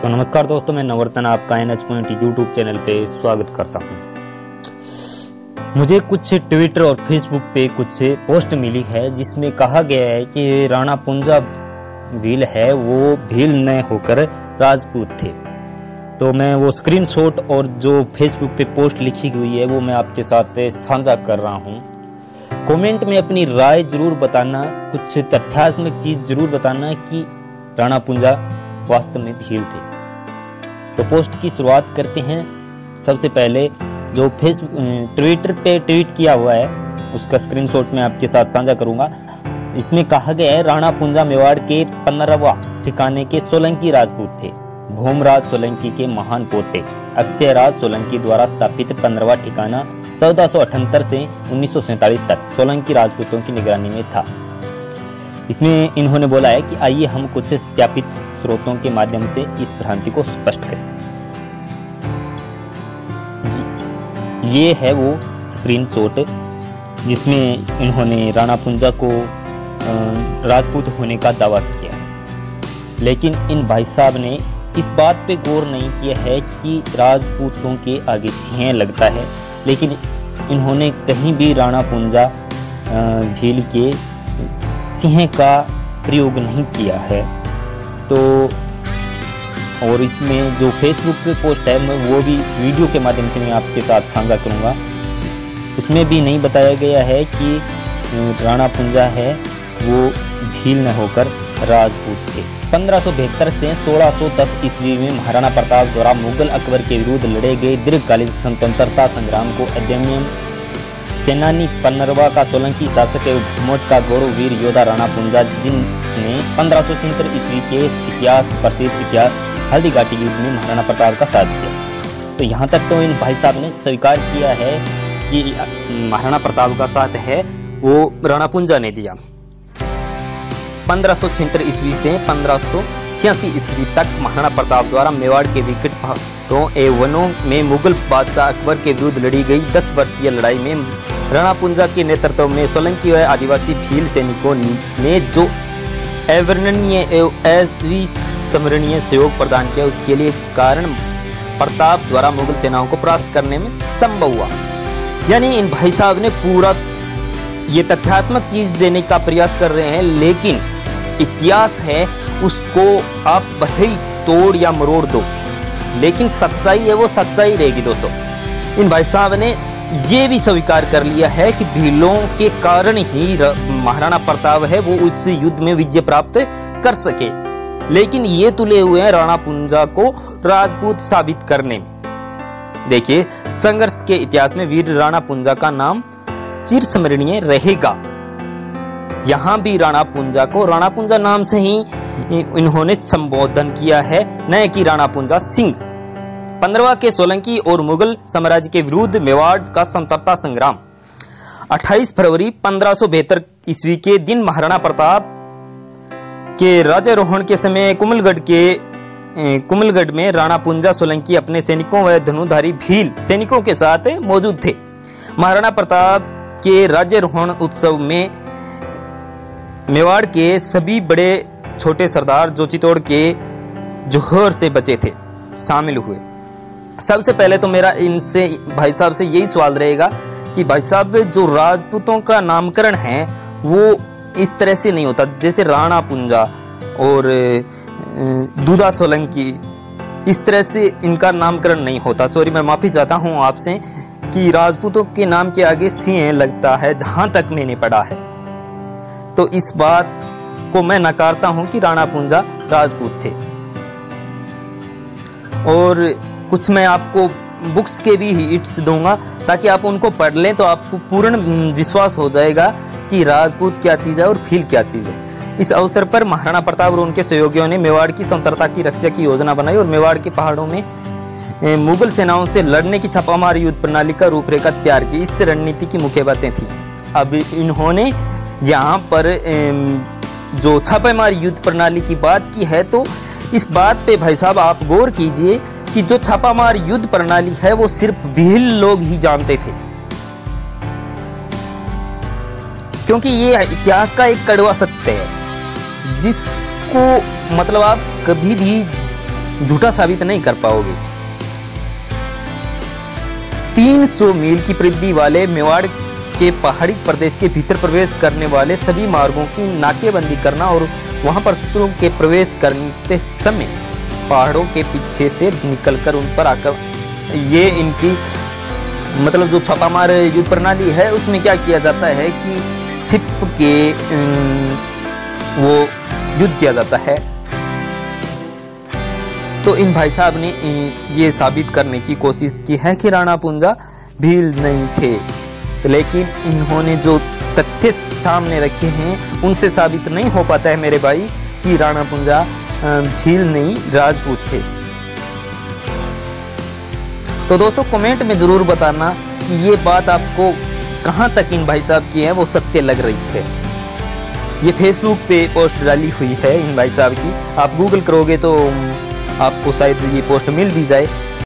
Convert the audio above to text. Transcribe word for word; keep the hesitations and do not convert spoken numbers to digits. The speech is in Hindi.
तो नमस्कार दोस्तों, मैं नवर्तन आपका N H point YouTube channel पे स्वागत करता हूँ। मुझे कुछ ट्विटर और फेसबुक पे कुछ पोस्ट मिली है जिसमें कहा गया है कि राणा पुंजा भील है वो भील न होकर राजपूत थे। तो मैं वो स्क्रीनशॉट और जो फेसबुक पे पोस्ट लिखी हुई है वो मैं आपके साथ साझा कर रहा हूँ। कमेंट में अपनी राय जरूर बताना, कुछ तथ्यात्मक चीज जरूर बताना कि राणा पुंजा वास्तव में भील थे। तो पोस्ट की शुरुआत करते हैं। सबसे पहले जो फेसबुक ट्विटर पे ट्वीट किया हुआ है उसका स्क्रीनशॉट मैं आपके साथ साझा करूंगा। इसमें कहा गया है, राणा पुंजा मेवाड़ के पंद्रहवां ठिकाने के सोलंकी राजपूत थे। भूमराज सोलंकी के महान पोते अक्षयराज सोलंकी द्वारा स्थापित पंद्रहवां ठिकाना चौदह सौ अठहत्तर से उन्नीस सौ सैंतालीस तक सोलंकी राजपूतों की निगरानी में था। इसमें इन्होंने बोला है कि आइए हम कुछ सत्यापित स्रोतों के माध्यम से इस भ्रांति को स्पष्ट करें। ये है वो स्क्रीनशॉट जिसमें इन्होंने राणा पुंजा को राजपूत होने का दावा किया है, लेकिन इन भाई साहब ने इस बात पे गौर नहीं किया है कि राजपूतों के आगे सिंह लगता है, लेकिन इन्होंने कहीं भी राणा पुंजा भील के सिंह का प्रयोग नहीं किया है। तो और इसमें जो फेसबुक पे पोस्ट है मैं वो भी वीडियो के माध्यम से मैं आपके साथ साझा करूंगा। उसमें भी नहीं बताया गया है कि राणा पुंजा है वो भील न होकर राजपूत थे। पंद्रह सौ बहत्तर से सोलह सौ दस ईस्वी में महाराणा प्रताप द्वारा मुगल अकबर के विरुद्ध लड़े गए दीर्घकालीन स्वतंत्रता संग्राम को अदम्य सेनानी पंद्रहवां का सोलंकी शासक एवं भूमोट का गौरववीर योद्धा राणा पुंजा, जिसने पंद्रह सौ छिहत्तर ईस्वी के इतिहास प्रसिद्ध इतिहास हल्दीघाटी युद्ध में महाराणा प्रताप का साथ दिया। तो यहाँ तक तो इन भाई साहब ने स्वीकार किया है कि महाराणा प्रताप का साथ है वो राणा पुंजा ने दिया। पंद्रह सौ छिहत्तर ईस्वी से पंद्रह सौ छियासी ईस्वी तक महाराणा प्रताप द्वारा मेवाड़ के विकट पहाड़ों एवं वनों में मुगल बादशाह अकबर के विरुद्ध लड़ी गई दस वर्षीय लड़ाई में राणा पुंजा के नेतृत्व में सोलंकी व आदिवासी भील सैनिकों ने जो अवर्णनीय एवं अविस्मरणीय सहयोग प्रदान किया, उसके लिए कारण प्रताप द्वारा मुगल सेनाओं को परास्त करने में संभव हुआ। यानी इन भाई साहब ने पूरा ये तथ्यात्मक चीज देने का प्रयास कर रहे हैं, लेकिन इतिहास है उसको आप भले ही तोड़ या मरोड़ दो, लेकिन सच्चाई है वो सच्चाई रहेगी। दोस्तों, इन भाई साहब ने ये भी स्वीकार कर लिया है कि भीलों के कारण ही महाराणा प्रताप है वो उस युद्ध में विजय प्राप्त कर सके, लेकिन ये तुले हुए हैं राणा पुंजा को राजपूत साबित करने में। देखिए, संघर्ष के इतिहास में वीर राणा पुंजा का नाम चिरस्मरणीय रहेगा। यहाँ भी राणा पुंजा को राणा पुंजा नाम से ही इन्होंने संबोधन किया है, न कि राणा पुंजा सिंह। पंद्रहवां के सोलंकी और मुगल साम्राज्य के विरुद्ध मेवाड़ का स्वतंत्रता संग्राम अट्ठाईस फरवरी पंद्रह सौ बहत्तर ईस्वी के दिन महाराणा प्रताप के राज्यारोहण के समय कुमलगढ़ के कुमलगढ़ में राणा पुंजा सोलंकी अपने सैनिकों व धनुधारी भील सैनिकों के साथ मौजूद थे। महाराणा प्रताप के राज्यारोहण उत्सव में मेवाड़ के सभी बड़े छोटे सरदार जो चित्तौड़ के जोहर से बचे थे शामिल हुए। सबसे पहले तो मेरा इनसे भाई साहब से यही सवाल रहेगा कि भाई साहब जो राजपूतों का नामकरण है वो इस तरह से नहीं होता जैसे राणा पुंजा और दूधा सोलंकी, इस तरह से इनका नामकरण नहीं होता। सॉरी, मैं माफी चाहता हूं आपसे कि राजपूतों के नाम के आगे सिंह लगता है, जहां तक मैंने पढ़ा है। तो इस बात को मैं नकारता हूं कि राणा पुंजा राजपूत थे। और कुछ मैं आपको बुक्स के भी हिट्स दूंगा ताकि आप उनको पढ़ लें, तो आपको पूर्ण विश्वास हो जाएगा कि राजपूत क्या चीज है और भील क्या चीज है। इस अवसर पर महाराणा प्रताप और उनके सहयोगियों ने मेवाड़ की स्वतंत्रता की रक्षा की योजना बनाई और मेवाड़ के पहाड़ों में मुगल सेनाओं से लड़ने की छापामार युद्ध प्रणाली का रूपरेखा तैयार की। इस रणनीति की मुख्य बातें थी। अब इन्होंने यहाँ पर जो छापेमार युद्ध प्रणाली की बात की है, तो इस बात पे भाई साहब आप गौर कीजिए कि जो छापामार युद्ध प्रणाली है वो सिर्फ भील लोग ही जानते थे, क्योंकि ये इतिहास का एक कड़वा सत्य है जिसको मतलब आप कभी भी झूठा साबित नहीं कर पाओगे। तीन सौ मील की परिधि वाले मेवाड़ के पहाड़ी प्रदेश के भीतर प्रवेश करने वाले सभी मार्गों की नाकेबंदी करना और वहां पर शत्रुओं के प्रवेश करते समय पहाड़ों के पीछे से निकलकर उन पर आकर, ये इनकी मतलब जो छापामार युद्ध प्रणाली है उसमें क्या किया जाता है कि छिप के वो युद्ध किया जाता है। तो इन भाई साहब ने ये साबित करने की कोशिश की है कि राणा पुंजा भील नहीं थे, तो लेकिन इन्होंने जो तथ्य सामने रखे हैं उनसे साबित नहीं हो पाता है मेरे भाई कि राणा पुंजा भील नहीं राजपूत थे। तो दोस्तों कमेंट में जरूर बताना कि ये बात आपको कहां तक इन भाई साहब की है वो सत्य लग रही है। ये फेसबुक पे पोस्ट डाली हुई है इन भाई साहब की, आप गूगल करोगे तो आपको शायद ये पोस्ट मिल भी जाए।